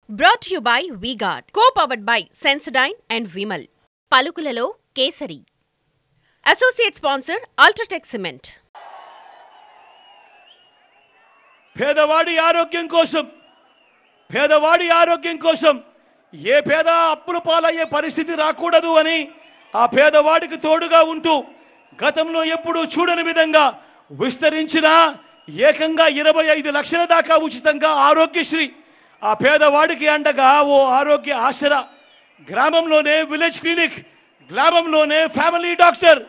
Brought to you by V-Guard, co-powered by Sensodyne and Vimal. పలుకులలో kesari. Associate sponsor Ultratech Cement. పేదవాడి ఆరోగ్యం కోసం ఏ పేద అప్పుల పాలయ్యే పరిస్థితి రాకూడదు అని ఆ పేదవాడికి తోడుగా ఉంటూ గతంలో ఎప్పుడూ చూడని విధంగా విస్తరించిన ఏకంగా 25 లక్షల దాకా ఉచితంగా ఆరోగ్యశ్రీ ఆ పేదవాడికి అండగా ఓ ఆరోగ్య ఆసరా గ్రామంలోనే విలేజ్ క్లినిక్ గ్రామంలోనే ఫ్యామిలీ డాక్టర్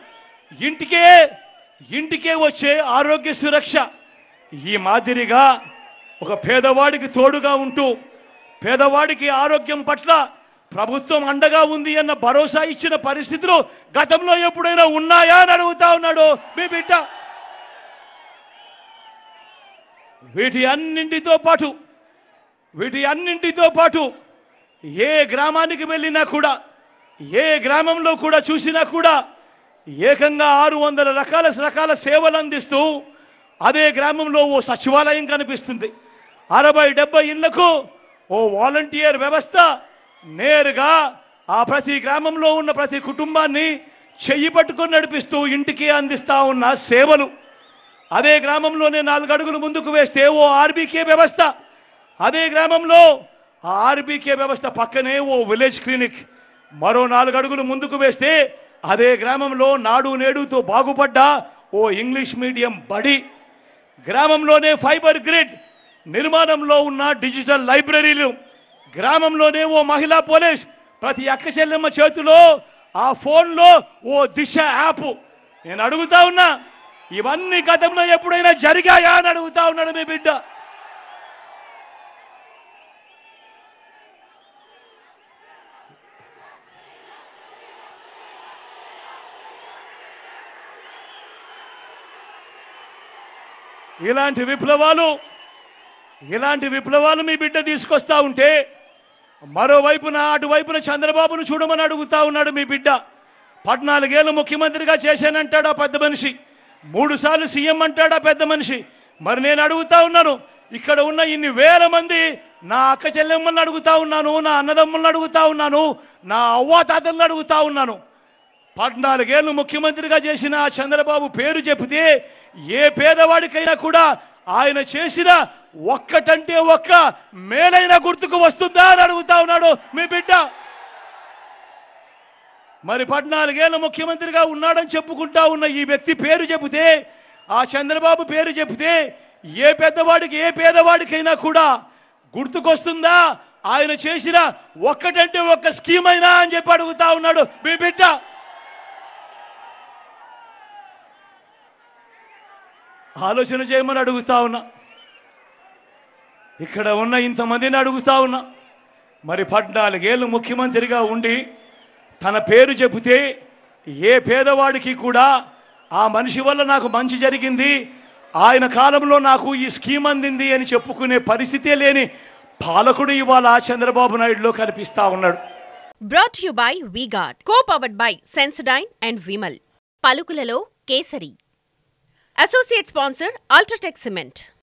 ఇంటికే వచ్చే ఆరోగ్య సురక్ష ఈ మాదిరిగా ఒక పేదవాడికి తోడుగా ఉంటూ పేదవాడికి ఆరోగ్యం పట్ల ప్రభుత్వం అండగా ఉంది అన్న భరోసా ఇచ్చిన పరిస్థితులు గతంలో ఎప్పుడైనా ఉన్నాయా అని అడుగుతా ఉన్నాడు మీ బిడ్డ. వీటి అన్నింటితో పాటు ఏ గ్రామానికి వెళ్ళినా కూడా ఏ గ్రామంలో కూడా చూసినా కూడా ఏకంగా 600 రకాల సేవలు అందిస్తూ అదే గ్రామంలో ఓ సచివాలయం కనిపిస్తుంది. 60-70 ఇళ్లకు ఓ వాలంటీర్ వ్యవస్థ నేరుగా ఆ ప్రతి గ్రామంలో ఉన్న ప్రతి కుటుంబాన్ని చెయ్యి పట్టుకొని నడిపిస్తూ ఇంటికి అందిస్తా ఉన్న సేవలు. అదే గ్రామంలోనే 4 అడుగులు ముందుకు వేస్తే ఓ ఆర్బీకే వ్యవస్థ, అదే గ్రామంలో ఆ ఆర్బీకే వ్యవస్థ పక్కనే ఓ విలేజ్ క్లినిక్, మరో 4 అడుగులు ముందుకు వేస్తే అదే గ్రామంలో నాడు నేడుతో బాగుపడ్డ ఓ ఇంగ్లీష్ మీడియం బడి, గ్రామంలోనే ఫైబర్ గ్రిడ్ నిర్మాణంలో ఉన్న డిజిటల్ లైబ్రరీలు, గ్రామంలోనే ఓ మహిళా పోలీస్, ప్రతి అక్క చెల్లెమ్మ చేతిలో ఆ ఫోన్లో ఓ దిశ యాప్. నేను అడుగుతా ఉన్నా, ఇవన్నీ గతంలో ఎప్పుడైనా జరిగాయా అని అడుగుతా ఉన్నాడు మీ బిడ్డ. ఇలాంటి విప్లవాలు మీ బిడ్డ తీసుకొస్తా ఉంటే అటువైపున చంద్రబాబును చూడమని అడుగుతా ఉన్నాడు మీ బిడ్డ. 14 ఏళ్ళు ముఖ్యమంత్రిగా చేశానంటాడు ఆ పెద్ద మనిషి, 3 సార్లు సీఎం అంటాడు ఆ పెద్ద మనిషి. మరి నేను అడుగుతా ఉన్నాను, ఇక్కడ ఉన్న ఇన్ని వేల మంది నా అక్క చెల్లెమ్మల్ని అడుగుతా ఉన్నాను, నా అన్నదమ్ములను అడుగుతా ఉన్నాను, నా అవ్వాతాతలను అడుగుతా ఉన్నాను. 14 ఏళ్ళు ముఖ్యమంత్రిగా చేసిన ఆ చంద్రబాబు పేరు చెబితే ఏ పేదవాడికైనా కూడా ఆయన చేసిన ఒక్కటంటే ఒక్క మేలైన గుర్తుకు వస్తుందా అని అడుగుతా ఉన్నాడు మీ బిడ్డ. మరి 14 ఏళ్ళ ముఖ్యమంత్రిగా ఉన్నాడని చెప్పుకుంటా ఉన్న ఈ వ్యక్తి పేరు చెబితే, ఆ చంద్రబాబు పేరు చెబితే ఏ పేదవాడికైనా కూడా గుర్తుకొస్తుందా ఆయన చేసిన ఒక్కటంటే ఒక్క స్కీమ్ అయినా అని చెప్పి అడుగుతా ఉన్నాడు మీ బిడ్డ. ఆలోచన చేయమని అడుగుతా ఉన్నా, ఇక్కడ ఉన్న ఇంతమందిని అడుగుతా ఉన్నా. మరి 14 ఏళ్ళు ముఖ్యమంత్రిగా ఉండి తన పేరు చెబితే ఏ పేదవాడికి కూడా ఆ మనిషి వల్ల నాకు మంచి జరిగింది, ఆయన కాలంలో నాకు ఈ స్కీమ్ అందింది అని చెప్పుకునే పరిస్థితే లేని పాలకుడు ఇవాళ చంద్రబాబు నాయుడులో కనిపిస్తా ఉన్నాడు. Brought to you by V-Guard, co-powered by Sensodyne and Vimal. పలుకులలో kesari. Associate sponsor Ultratech Cement.